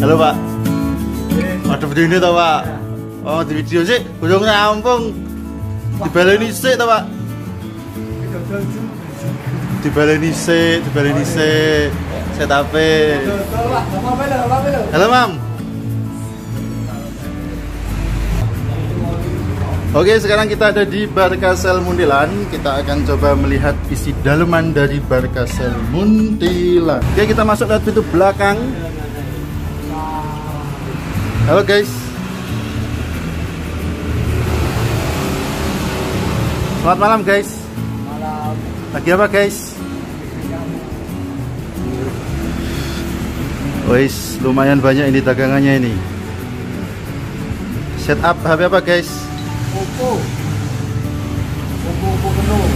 Halo Pak. Ada video ini tau Pak? Oh di video sih, udah rampung. Dibaleni sih tau Pak? Dibaleni sih. Setape. Halo Mam. Oke, sekarang kita ada di Barkasel Muntilan. Kita akan coba melihat isi daleman dari Barkasel Muntilan. Oke, kita masuk lewat pintu belakang. Halo guys. Selamat malam guys. Malam. Lagi apa guys? Wis, lumayan banyak ini dagangannya ini. Setup HP apa guys? Oppo penuh.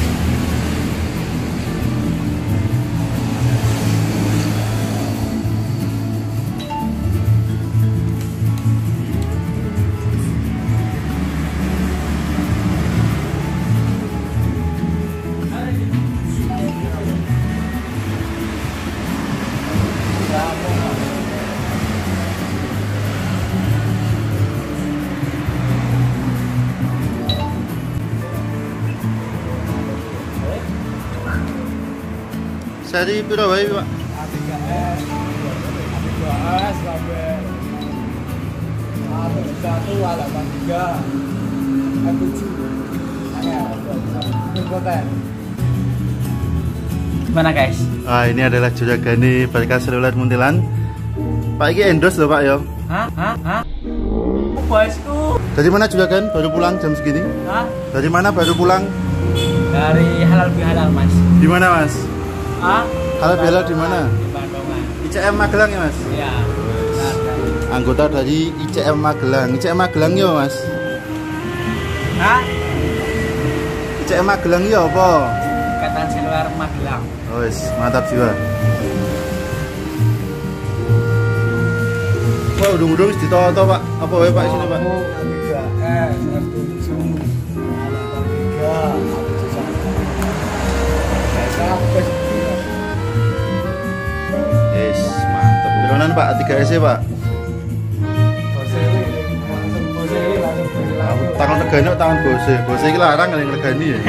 Seri piro wae, Pak? A3S, A3S sampai A1 A83 A7. Gimana guys? Ah, ini adalah juragane Barkasel Muntilan. Pak iki endorse loh Pak ya. Hah? Bosku. Dari mana juragan? Baru pulang jam segini? Hah? Dari mana baru pulang? Dari halal bihalal Mas. Di mana Mas? Hah? Halal bihalal di mana? Di Bandungan. ICM Magelang ya Mas? Iya. Anggota dari ICM Magelang. ICM Magelang ya Mas? Hah? ICM Magelang ya apa? Ikatan Seluler Magelang. Oh, mantap jiwa. Wah, udung-udung wis ditoto Pak. Apa wae Pak sini Pak? A3S, A7, A83, Yes, mantap. Bironan Pak, 3S Pak. Tangan regane tangan bose. Bose iki larang ning regani ya.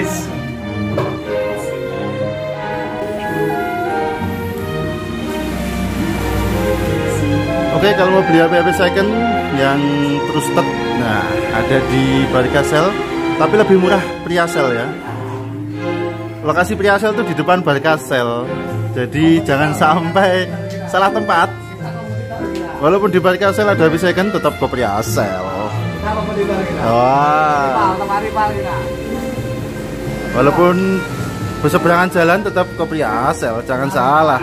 Oke, kalau mau beli HP second yang trusted, nah ada di Barkasel, tapi lebih murah Priasel ya. Lokasi Priasel itu di depan Barkasel, jadi jangan sampai salah tempat. Walaupun di Barkasel ada HP second, tetap ke Priasel. Wah. Walaupun berseberangan jalan, tetap ke Priasel, jangan salah.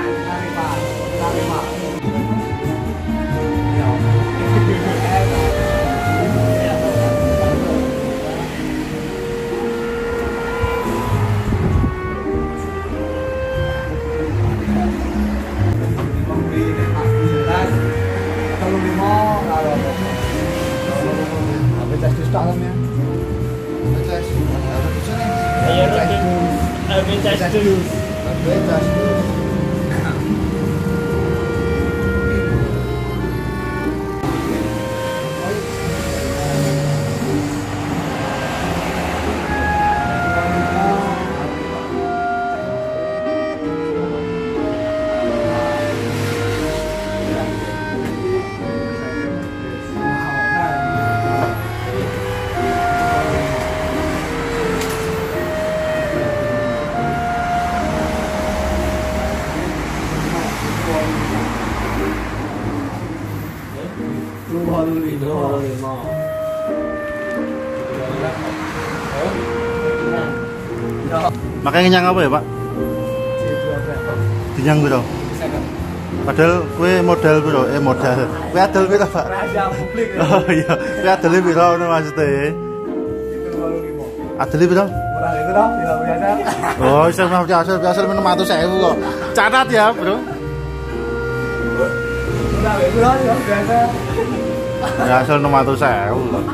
Makanya nyang apa ya Pak? Dinyang biro. Padahal kue modal biro, modal. Kue adel biro Pak? Oh iya, kue adel biro ono maksudnya. Adel biro? Oh, saya mau biasa minum 600.000 kok. Catat ya bro. Biasa 600.000.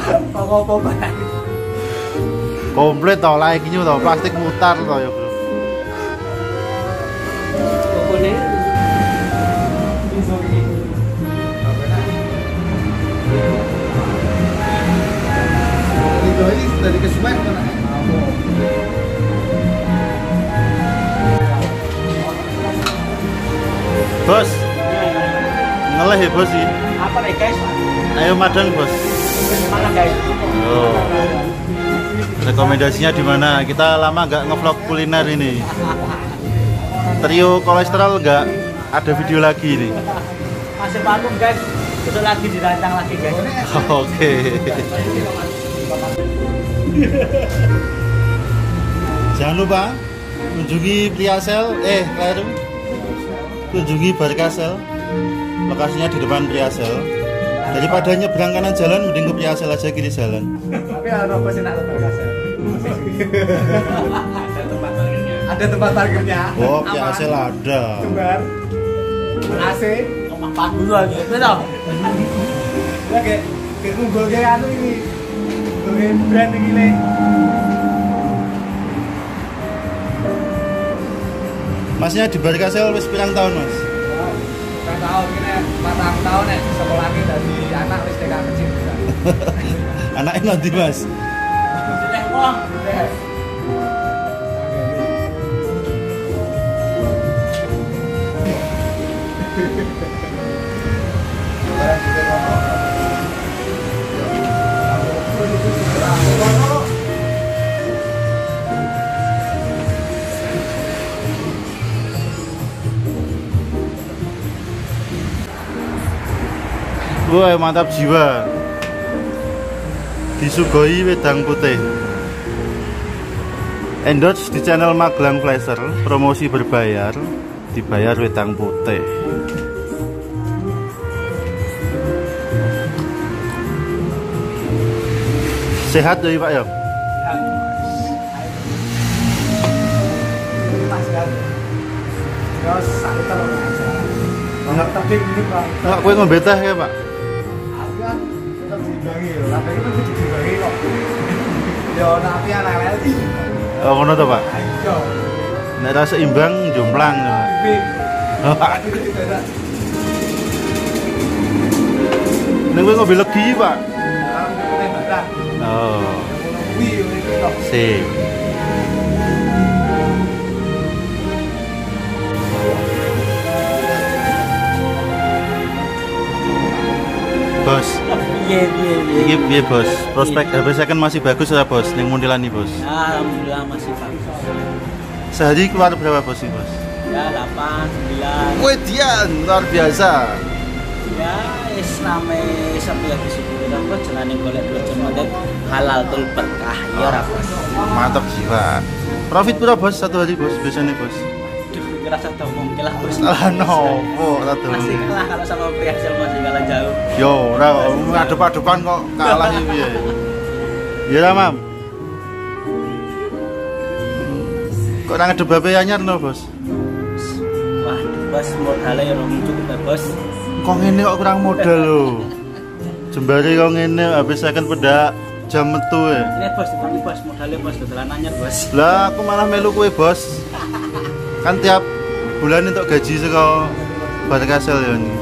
Komplit toh, like ini toh, plastik mutar toh ya bro. dari kesuwen mana? Bos, ngeleh ya bos sih. Apa nih guys? Ayo madang bos. Mana guys? Oh. Rekomendasinya di mana? Kita lama nggak ngevlog kuliner ini. Trio kolesterol nggak ada video lagi nih. Masih vakum guys. Besok lagi dirancang lagi guys. Oke. Jangan lupa kunjungi Priasel, Kleru. Kunjungi Barkasel. Lokasinya di depan Priasel. Daripada nyebrang kanan jalan, mending ke Priasel aja kiri jalan. Tapi ada apa sih nak Barkasel? Ada tempat parkirnya. Oh, Priasel ada. Jembar. AC. Omah pagu lagi. Betul. Ya kayak ngumpul kayak anu ini. Ngumpul brand ini nih. Masnya di Barkasel wis pirang tahun, Mas? Kan tahun ini 4 tahun nek sekolah iki dadi anak wis TK kecil. Anaknya nanti, Mas. Sudah wong. Wah, mantap jiwa. Disugoi wedang putih. Endorse di channel Magelang Flasher, promosi berbayar, dibayar wedang putih. Sehat ya Pak ya? Terus satu terus aja. Enggak tadi ini Pak. Enggak kowe ngombe teh ya, Pak? Aku kan tetap dibangi lho. Tapi itu kudu dibangi kok. Yo napi anak-anak iki. Oh, ngono to, Pak? Ayo. Nek ra seimbang jomplang ya, Pak. Nek kowe ngombe legi, Pak. Oh. Sip. Bos, iki piye bos? Prospek HP second masih bagus ya bos? Ning Muntilan nih bos? Alhamdulillah masih bagus. Sehari keluar berapa bos sih bos? Ya 8, 9. Wih Dian, luar biasa. Ya Islame sampai lagi syukur apa jenenge golek duit halal tul berkah ya ora bos. Mantap jiwa. Profit berapa bos satu hari bos biasanya bos? Ngerasa ngomong lah bos. Salah nopo satu. Masih kalah kalau sama Priasel masih kalah jauh. Yo, ora ngadep-adepan kok kalah iki piye. Ya lah, Mam. Kok nang ngedep HP anyar no, Bos? Waduh, bos modalnya yang cukup ya, bos. Kok ngene kok kurang modal lho. Jembare kok ngene HP second pedak jam metu ya. Ini bos, dipanggil bos, modalnya bos, dodolan anyar bos. Lah, aku malah melu kowe, Bos. Kan tiap bulan untuk gaji saka Barkasel ya ini.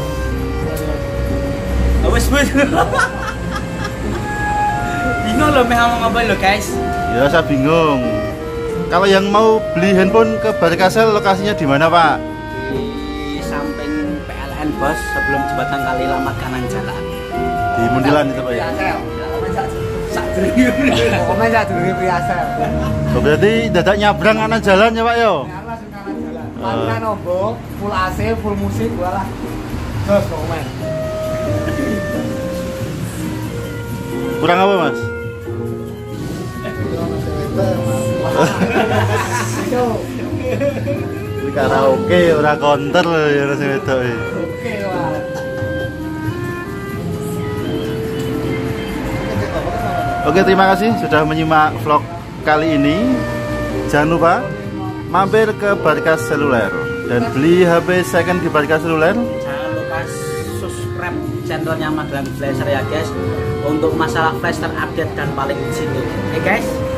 Bos. Bingung loh ngomong apa lo guys. Ya saya bingung. Kalau yang mau beli handphone ke Barkasel lokasinya di mana Pak? Di samping PLN bos, sebelum jembatan Kali Lamat kanan jalan. Di Muntilan itu Pak ya? Komen sak durunge Priasel. Oh, berarti dadak nyabrang kanan jalan ya Pak yo? Langsung kanan jalan. Panggilan ombok, full AC, full musik, gua lah. Terus komen. Kurang apa Mas? Ini karaoke ora konter ya rasa wedok iki. Oke lah. Oke, terima kasih sudah menyimak vlog kali ini. Jangan lupa mampir ke Barkas Seluler dan beli HP second di Barkas Seluler. Jangan lupa subscribe channelnya Magelang Flasher ya guys, untuk masalah flash terupdate dan paling di situ. Oke guys.